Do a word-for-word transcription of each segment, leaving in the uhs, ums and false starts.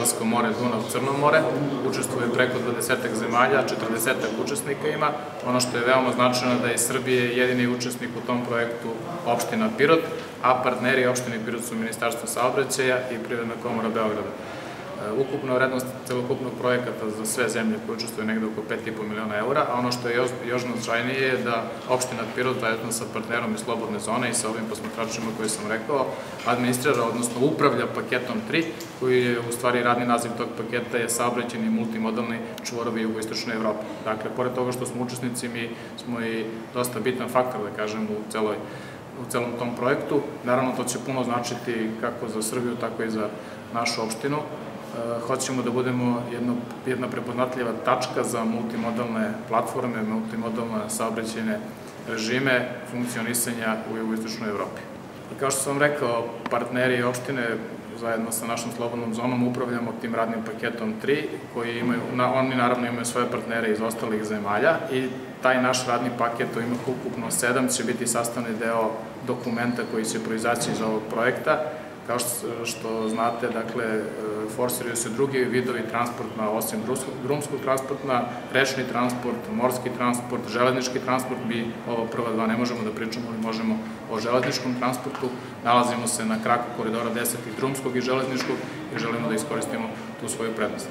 Jadransko more, Dunav, Crno more. Učestvuje preko dvadesetak zemalja, četrdesetak učesnika ima. Ono što je veoma značajno da je Srbije jedini učesnik u tom projektu opština Pirot, a partneri opštine Pirot su Ministarstvo saobraćaja i Privredna komora Beograda. Ukupna vrednost celokupnog projekata za sve zemlje koje učestvuju negde oko pet i po miliona eura, a ono što je još značajnije je da opština Pirot, zajedno sa partnerom iz Slobodne zone i sa ovim posmatračima koje sam rekao, administrira, odnosno upravlja paketom tri, koji je u stvari radni naziv tog paketa je saobraćajni multimodalni čvorovi jugoistočne Evrope. Dakle, pored toga što smo učesnici, mi smo i dosta bitan faktor, da kažem, u celoj u celom tom projektu. Naravno, to će puno značiti kako za Srbiju, tako i za našu opštinu. Hoćemo da budemo jedna prepoznatljiva tačka za multimodalne platforme, multimodalne saobraćajne režime funkcionisanja u jugoistočnoj Evropi. Kao što sam rekao, partneri opštine zajedno sa našom slobodnom zonom upravljamo tim radnim paketom tri, koji imaju, oni naravno imaju svoje partnere iz ostalih zemalja i taj naš radni paket, to ima ukupno sedam, će biti sastavni deo dokumenta koji će proizaći iz ovog projekta. Kao što znate, dakle, forsiraju se drugi vidovi transporta, osim drumskog transporta, rečni transport, morski transport, železnički transport. Mi ova prva dva ne možemo da pričamo, ali možemo o železničkom transportu. Nalazimo se na kraku koridora deset i drumskog i železničkog i želimo da iskoristimo tu svoju prednost.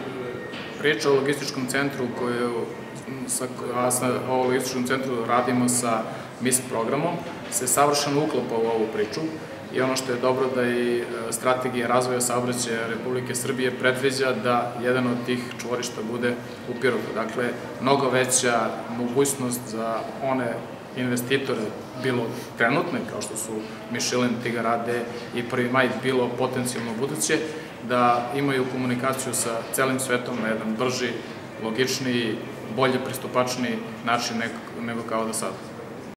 Priča o logističkom centru koju sa ovom logističkom centru radimo sa M I S programom se savršeno uklapa u ovu priču. I ono što je dobro da i strategija razvoja saobraćaja Republike Srbije predviđa da jedan od tih čvorišta bude u Pirotu. Dakle, mnogo veća mogućnost za one investitore, bilo trenutne, kao što su Michelin, Tigarade i Prvi maj, bilo potencijalno buduće, da imaju komunikaciju sa celim svetom na jedan brži, logičniji, bolje pristupačniji način nego kao do sada.